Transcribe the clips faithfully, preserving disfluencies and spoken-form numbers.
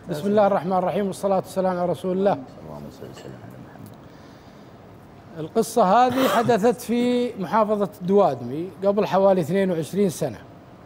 بسم الله الرحمن الرحيم والصلاة والسلام على رسول الله. اللهم صل وسلم على محمد. القصة هذه حدثت في محافظة الدوادمي قبل حوالي اثنين وعشرين سنة.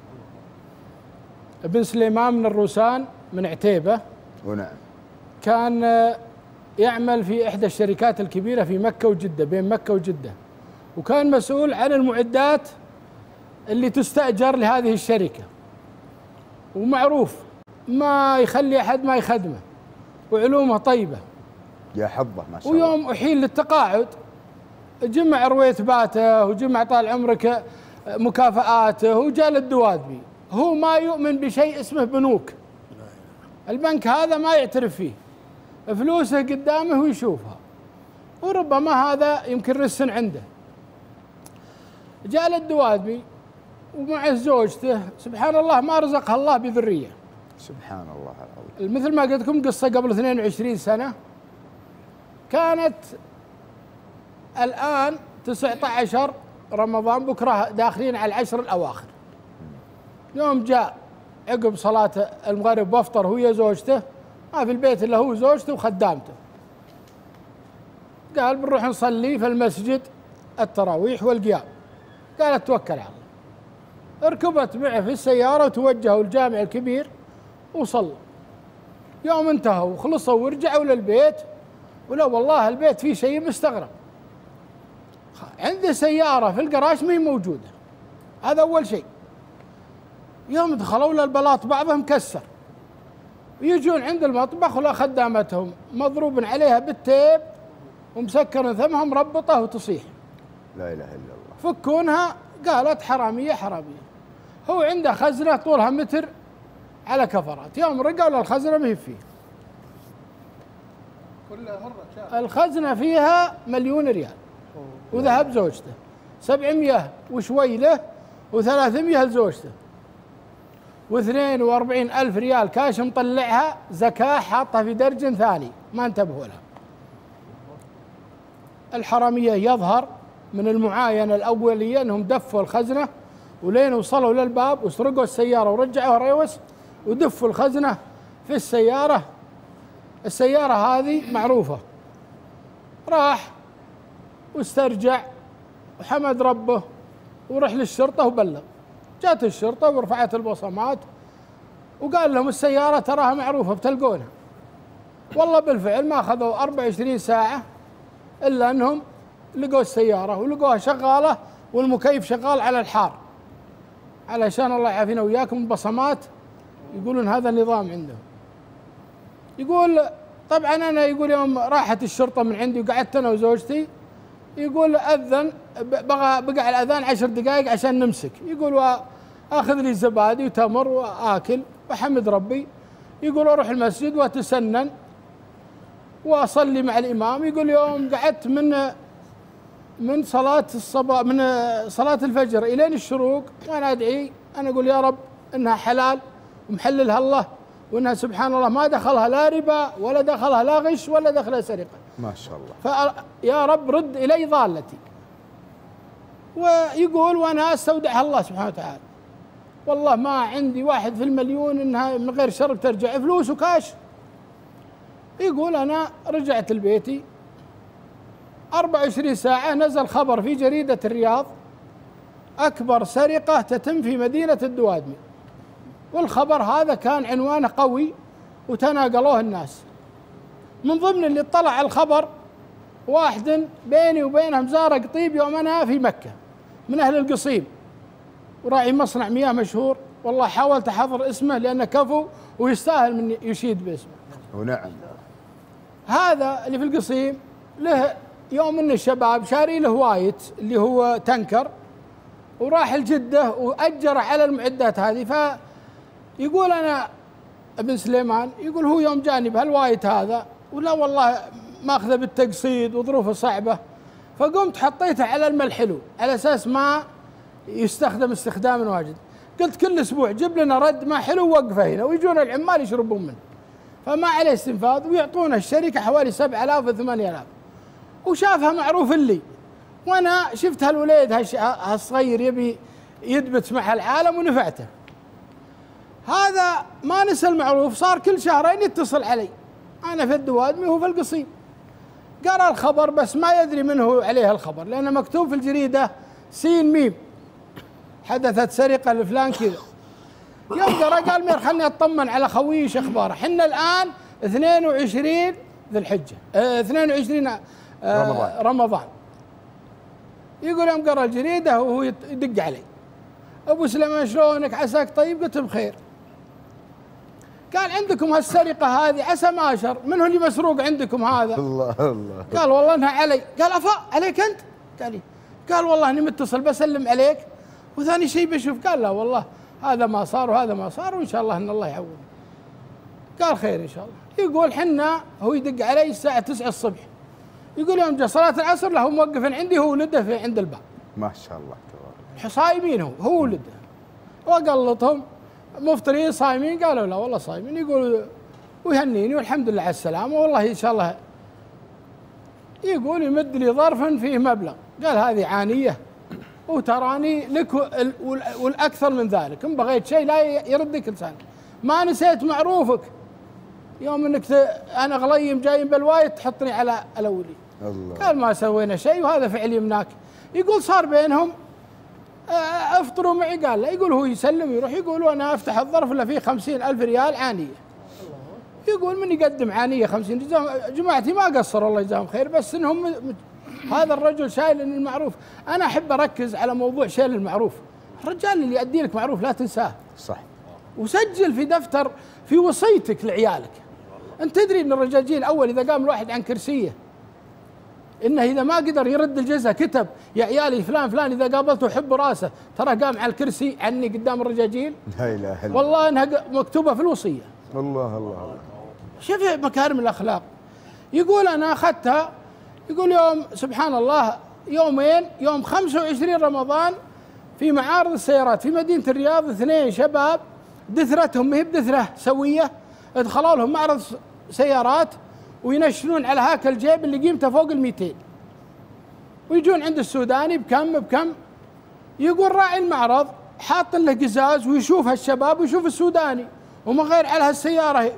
ابن سليمان من الروسان من عتيبة، ونعم، كان يعمل في إحدى الشركات الكبيرة في مكة وجدة، بين مكة وجدة، وكان مسؤول عن المعدات اللي تستأجر لهذه الشركة، ومعروف ما يخلي أحد ما يخدمه، وعلومه طيبة يا حظه ما شاء الله. ويوم أحيل للتقاعد جمع رويتباته وجمع طال عمرك مكافآته وجاء للدوادمي. هو ما يؤمن بشيء اسمه بنوك، البنك هذا ما يعترف فيه، فلوسه قدامه ويشوفها، وربما هذا يمكن رسن عنده. جاء للدوادمي ومع زوجته، سبحان الله ما رزقها الله بذرية. سبحان الله العظيم. مثل ما قلت لكم قصة قبل اثنين وعشرين سنة، كانت الآن تسعة عشر رمضان، بكرة داخلين على العشر الأواخر. يوم جاء عقب صلاة المغرب وافطر هو يا زوجته، ما في البيت إلا هو زوجته وخدامته، قال بنروح نصلي في المسجد التراويح والقيام. قالت توكل على الله، ركبت معه في السيارة وتوجهوا الجامع الكبير وصلوا. يوم انتهوا وخلصوا ورجعوا للبيت، ولا والله البيت فيه شيء مستغرب، عنده سيارة في الجراج ما هي موجودة، هذا أول شيء. يوم دخلوا للبلاط بعضهم كسر، ويجون عند المطبخ ولا خدامتهم مضروب عليها بالتيب ومسكر ثمها مربطة وتصيح. لا إله إلا الله. فكونها، قالت حرامية حرامية. هو عنده خزنة طولها متر على كفرات، يوم رجعوا للخزنة ما هي فيه. الخزنة فيها مليون ريال وذهب زوجته، سبعمية وشوي له وثلاثمية لزوجته، واثنين واربعين ألف ريال كاش مطلعها زكاة حاطها في درج ثاني ما انتبهوا لها. الحرامية يظهر من المعاينة الأولية أنهم دفوا الخزنة ولين وصلوا للباب وسرقوا السيارة ورجعوا ريوس ودفوا الخزنة في السيارة. السيارة هذه معروفة. راح واسترجع وحمد ربه ورح للشرطة وبلغ. جات الشرطة ورفعت البصمات وقال لهم السيارة تراها معروفة بتلقونها. والله بالفعل ما أخذوا أربع وعشرين ساعة إلا أنهم لقوا السيارة ولقوها شغالة والمكيف شغال على الحار، علشان الله يعافينا وياكم. البصمات يقولون هذا النظام عندهم. يقول طبعا أنا، يقول يوم راحت الشرطة من عندي وقعدت أنا وزوجتي، يقول أذن بقى بقى على الأذان عشر دقائق عشان نمسك. يقول وآخذ لي زبادي وتمر وآكل وحمد ربي. يقول أروح المسجد وأتسنن وأصلي مع الإمام. يقول يوم قعدت من من صلاة الصباح، من صلاة الفجر إلين الشروق وأنا أدعي، أنا أقول يا رب إنها حلال ومحللها الله، وإنها سبحان الله ما دخلها لا ربا ولا دخلها لا غش ولا دخلها سرقة. ما شاء الله. فيا رب رد إلي ضالتي. ويقول وأنا أستودعها الله سبحانه وتعالى، والله ما عندي واحد في المليون إنها من غير شر ترجع فلوس وكاش. يقول أنا رجعت لبيتي أربع وعشرين ساعة نزل خبر في جريدة الرياض: أكبر سرقة تتم في مدينة الدوادمي. والخبر هذا كان عنوانه قوي وتناقلوه الناس. من ضمن اللي اطلع على الخبر واحد بيني وبينهم زار قطيب يوم أنا في مكة من أهل القصيم، وراعي مصنع مياه مشهور، والله حاولت أحضر اسمه لأنه كفو ويستاهل من يشيد باسمه. ونعم. هذا اللي في القصيم له يوم من الشباب شاري له وايت اللي هو تنكر، وراح الجدة وأجر على المعدات هذه. فيقول أنا ابن سليمان، يقول هو يوم جاني بهالوايت هذا ولا والله ماخذه بالتقسيط وظروفه صعبة، فقمت حطيته على الماء الحلو على أساس ما يستخدم استخداما واجد. قلت كل أسبوع جيب لنا رد ماء حلو ووقفه هنا ويجون العمال يشربون منه، فما عليه استنفاذ، ويعطونا الشركة حوالي سبعة آلاف وثمانية آلاف. وشافها معروف لي، وأنا شفت هالوليد هالصغير يبي يدبت مع العالم ونفعته. هذا ما نسى المعروف، صار كل شهرين يتصل علي، انا في الدوادمي وهو في القصيم. قرأ الخبر بس ما يدري من هو عليه الخبر، لأنه مكتوب في الجريدة سين ميم حدثت سرقة لفلان كذا. يوم قرأ قال مير خلني أطمن على خويي ايش أخباره. حنا الآن اثنين وعشرين ذي الحجة، اه اثنين وعشرين اه رمضان. رمضان. يقول يوم قرأ الجريدة وهو يدق علي، أبو سليمان شلونك عساك طيب؟ قلت بخير. قال عندكم هالسرقة هذه عسى ما أشر، من هو اللي مسروق عندكم هذا؟ الله الله. قال والله انها علي. قال أفا عليك أنت؟ قال لي. قال والله اني متصل بسلم عليك وثاني شيء بشوف. قال لا والله هذا ما صار وهذا ما صار وإن شاء الله إن الله يعوض. قال خير إن شاء الله. يقول حنا هو يدق علي الساعة تسعة الصبح، يقول يوم جاء صلاة العصر له موقف عندي هو ولده في عند الباب. ما شاء الله تبارك. صايمين هو هو ولده، وقلطهم مفطرين صايمين. قالوا لا والله صايمين. يقول ويهنيني والحمد لله على السلامة والله إن شاء الله. يقول يمد لي ظرفا فيه مبلغ، قال هذه عانية وتراني لك والأكثر من ذلك، إن بغيت شيء لا يردك لسانك، ما نسيت معروفك يوم انك انا غليم جايين بالوايد تحطني على الاولي. الله. قال ما سوينا شيء وهذا فعل يمناك. يقول صار بينهم افطروا معي. قال لا، يقول هو يسلم يروح يقول وانا افتح الظرف اللي فيه خمسين ألف ريال عانية. يقول من يقدم عانية خمسين؟ جماعتي ما قصروا الله يجزاهم خير، بس انهم هذا الرجل شايل المعروف. انا احب اركز على موضوع شايل المعروف. الرجال اللي يؤدي لك معروف لا تنساه. صح. وسجل في دفتر في وصيتك لعيالك. انت تدري ان الرجاجيل اول اذا قام الواحد عن كرسيه انه اذا ما قدر يرد الجزء كتب يا عيالي فلان فلان اذا قابلته حب راسه ترى قام على الكرسي عني قدام الرجاجيل. لا اله الا الله. والله انها مكتوبه في الوصيه. الله الله الله. شوف مكارم الاخلاق. يقول انا اخذتها، يقول يوم سبحان الله يومين، يوم خمسة وعشرين رمضان في معارض السيارات في مدينه الرياض، اثنين شباب دثرتهم ما هي بدثره سويه، ادخلوا لهم معرض سيارات وينشنون على هاك الجيب اللي قيمته فوق المئتين، ويجون عند السوداني بكم بكم. يقول راعي المعرض حاط له قزاز ويشوف هالشباب ويشوف السوداني وما غير على هالسياره.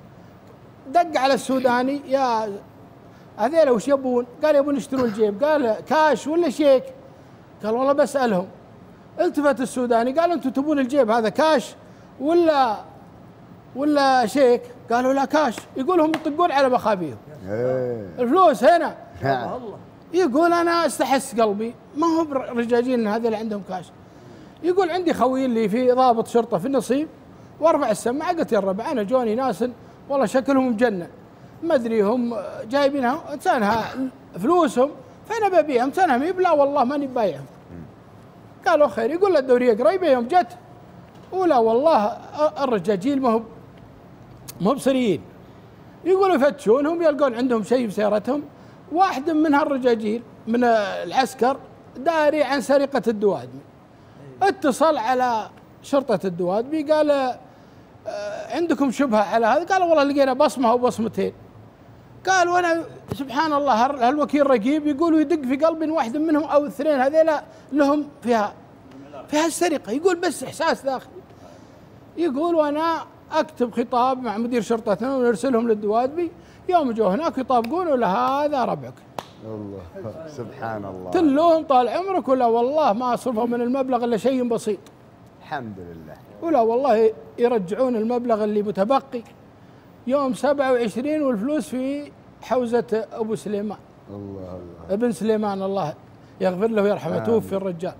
دق على السوداني يا هذيلا وش يبون؟ قال يبون يشترون الجيب. قال كاش ولا شيك؟ قال والله بسألهم. التفت السوداني قال انتم تبون الجيب هذا كاش ولا ولا شيك؟ قالوا لا كاش. يقول هم يطقون على مخابيهم. الفلوس هنا. يقول انا استحس قلبي ما هو برجاجين هذا اللي عندهم كاش. يقول عندي خوي اللي في ضابط شرطه في النصيب، وارفع السماعه قلت يا الربع انا جوني ناس والله شكلهم مجنن، ما ادري هم جايبينها انسانها فلوسهم فانا ببيعهم، انسانها ما لا والله ماني بايعهم. قالوا خير. يقول له الدوريه قريبه يوم جت ولا والله الرجاجيل ما هو ما هو بصريين. يقولوا يفتشونهم يلقون عندهم شيء بسيارتهم. واحد من هالرجاجيل من العسكر داري عن سرقة الدوادمي، اتصل على شرطة الدوادمي قال عندكم شبهة على هذا؟ قالوا والله لقينا بصمة أو بصمتين. قال وانا سبحان الله هالوكيل رقيب يقول ويدق في قلبي واحد منهم او الاثنين هذيلا لهم فيها فيها السرقة. يقول بس احساس داخلي. يقول وانا اكتب خطاب مع مدير شرطتنا ونرسلهم للدوادمي، يوم جو هناك يطابقون ولا هذا ربعك. الله سبحان الله. تلوهم طال عمرك ولا والله ما صرفوا من المبلغ الا شيء بسيط. الحمد لله. ولا والله يرجعون المبلغ اللي متبقي يوم سبعة وعشرين والفلوس في حوزة ابو سليمان. الله الله. ابن سليمان الله يغفر له ويرحمه، توفي الرجال.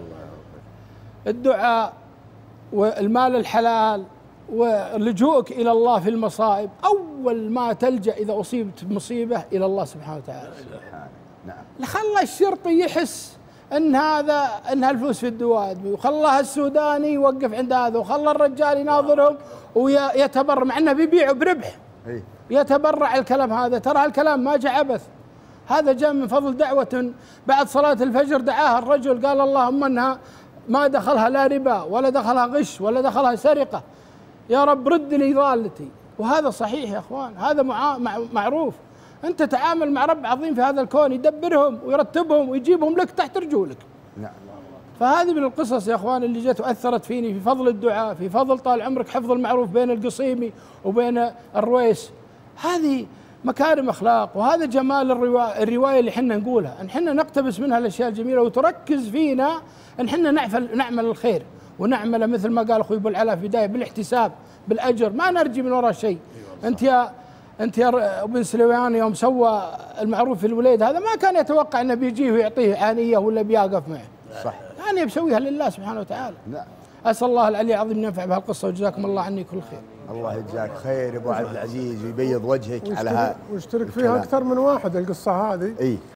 الدعاء والمال الحلال ولجوءك إلى الله في المصائب، أول ما تلجأ إذا أصيبت بمصيبة إلى الله سبحانه وتعالى. نعم. خلى الشرطي يحس أن هذا أن هالفلوس في الدوادمي، وخلى السوداني يوقف عند هذا، وخلى الرجال يناظرهم ويتبرع مع أنه بيبيعوا بربح. يتبرع الكلام هذا، ترى هالكلام ما جاء عبث، هذا جاء من فضل دعوة بعد صلاة الفجر دعاها الرجل قال اللهم أنها ما دخلها لا ربا ولا دخلها غش ولا دخلها سرقة، يا رب رد لي ضالتي. وهذا صحيح يا اخوان، هذا معروف. انت تتعامل مع رب عظيم في هذا الكون يدبرهم ويرتبهم ويجيبهم لك تحت رجولك. نعم. فهذه من القصص يا اخوان اللي جت واثرت فيني في فضل الدعاء، في فضل طال عمرك حفظ المعروف بين القصيمي وبين الرويس. هذه مكارم اخلاق، وهذا جمال الروايه الروايه اللي احنا نقولها، ان احنا نقتبس منها الاشياء الجميله وتركز فينا ان احنا نعمل نعمل الخير ونعمل مثل ما قال اخوي ابو العلاء في البدايه بالاحتساب بالاجر، ما نرجي من وراء شيء. انت يا انت يا ابن سليمان يوم سوى المعروف في الوليد هذا ما كان يتوقع انه بيجيه ويعطيه عانيه ولا بيقف معه. صح. كان بيسويها لله سبحانه وتعالى. نعم. اسال الله العلي العظيم ان ينفع بهالقصه، وجزاكم الله عني كل خير. الله يجزاك خير ابو عبد العزيز ويبيض وجهك على هذا. واشترك فيها اكثر من واحد القصه هذه. اي